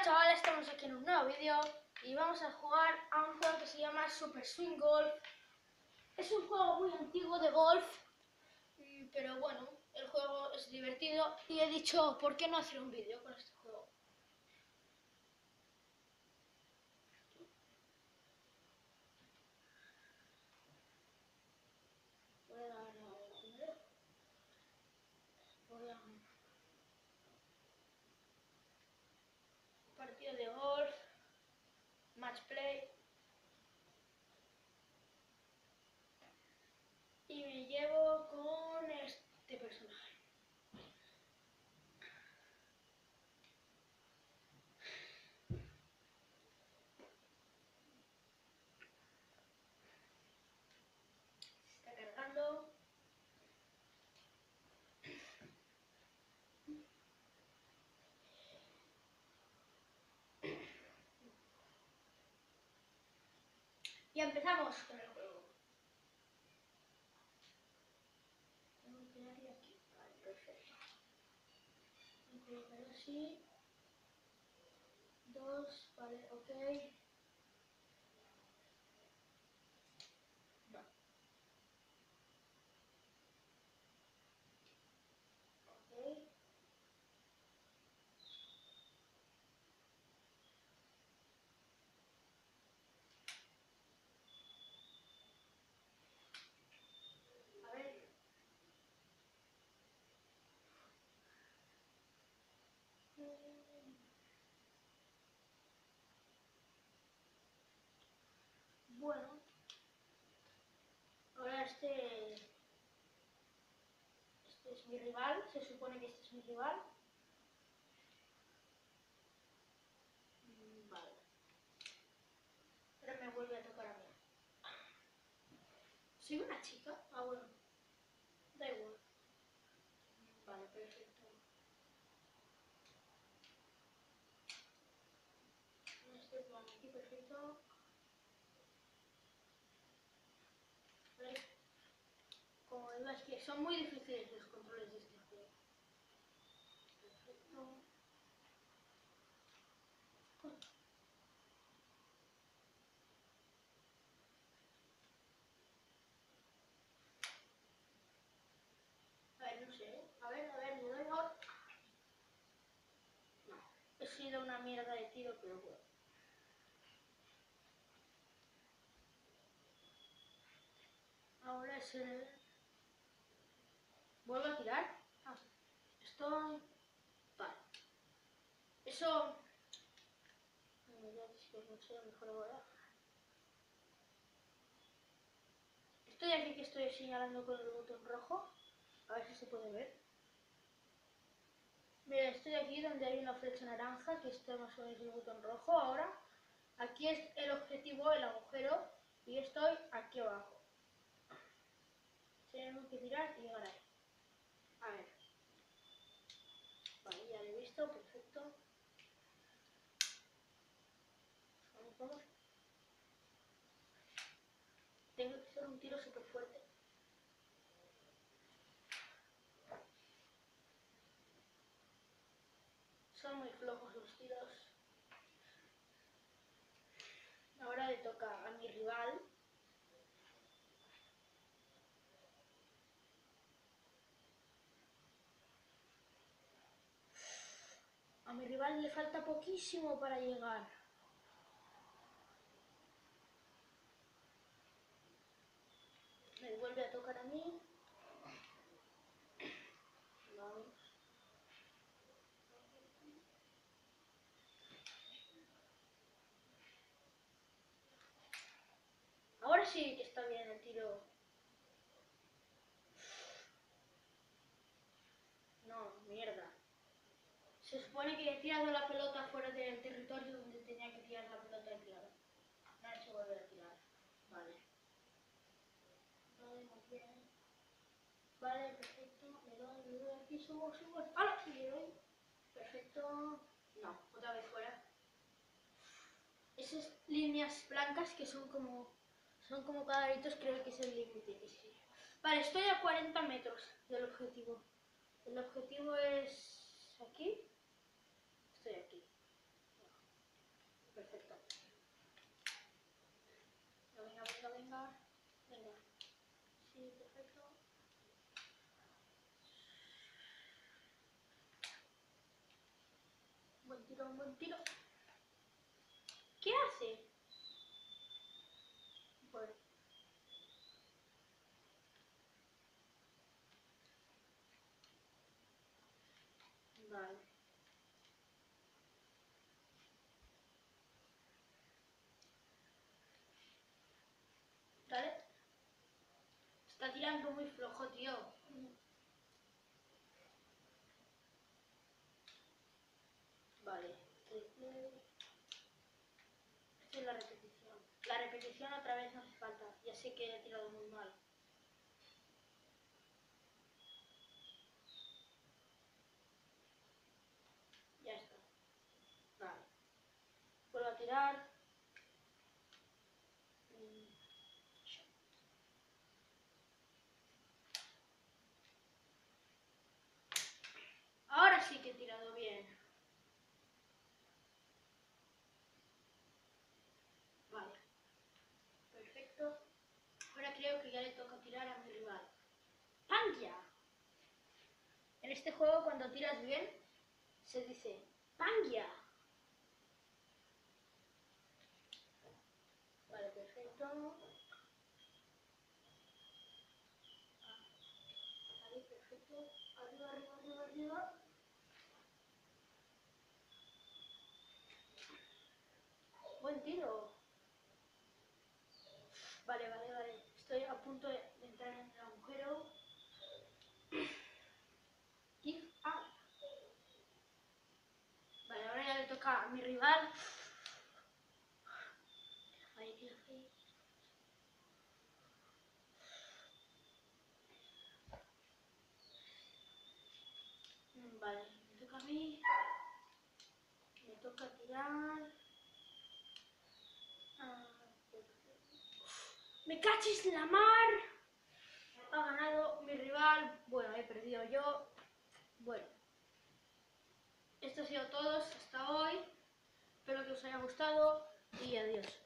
chavales, estamos aquí en un nuevo vídeo y vamos a jugar a un juego que se llama Super Swing Golf. Es un juego muy antiguo de golf, pero bueno, el juego es divertido y he dicho, ¿por qué no hacer un vídeo con este juego? Voy a dar primero. Voy a partido de golf, match play. Y me llevo con este personaje. Se está cargando. Y empezamos con el juego. Tengo que darle aquí. Vale, perfecto. Voy a colocar así. 2, vale, ok. Va. Ok. A ver. Bueno. Ahora este es mi rival. Se supone que este es mi rival. Vale. Ahora me vuelve a tocar a mí. ¿Soy una chica? Ah, bueno. Da igual. Vale, perfecto. Este plan aquí, perfecto. Vale. Como digo, es que son muy difíciles los controles de este juego. Perfecto. A ver, no sé. A ver, le doy ahora. No. He sido una mierda de tiro, pero bueno. Ahora es el... ¿Vuelvo a tirar? Ah, estoy... Vale. Eso... Ya no sé, mejor ahora. Estoy aquí que estoy señalando con el botón rojo. A ver si se puede ver. Mira, estoy aquí donde hay una flecha naranja, que está más o menos el botón rojo ahora. Aquí es el objetivo, el agujero, y estoy aquí abajo. Tenemos que tirar y llegar ahí. A ver. Vale, ya lo he visto, perfecto. Vamos. Tengo que hacer un tiro súper fuerte. Son muy flojos los tiros. Ahora le toca a mi rival. A mi rival le falta poquísimo para llegar. Me vuelve a tocar a mí. Vamos. Ahora sí que está bien el tiro. No, mierda. Se supone que he tirado la pelota fuera del territorio donde tenía que tirar la pelota de tirada. Me ha hecho volver a tirar. Vale. Vale, muy bien. Vale, perfecto. Le doy aquí, subo. ¡Hala! Le doy. Perfecto. No, otra vez fuera. Esas líneas blancas que son como cuadraditos, creo que es el límite. Sí. Vale, estoy a 40 metros del objetivo. El objetivo es aquí. Estoy aquí. buen tiro, un buen tiro. ¿Qué hace? Bueno. Vale. ¿Vale? Está tirando muy flojo, tío. Vale. Esta es la repetición. La repetición otra vez no hace falta. Ya sé que he tirado muy mal. Ya está. Vale. Vuelvo a tirar. Ahora sí que he tirado bien. Vale. Perfecto. Ahora creo que ya le toca tirar a mi rival. ¡Pangia! En este juego cuando tiras bien se dice ¡Pangia! Vale, perfecto. Vale, perfecto. Arriba, arriba, arriba, arriba. Buen tiro. Vale, vale, vale. Estoy a punto de entrar en el agujero. Give up. Vale, ahora ya le toca a mi rival. Vale, tira ahí. Vale, me toca a mí. Me toca tirar. ¡Me cachis la mar! Ha ganado mi rival. Bueno, he perdido yo. Bueno. Esto ha sido todo hasta hoy. Espero que os haya gustado y adiós.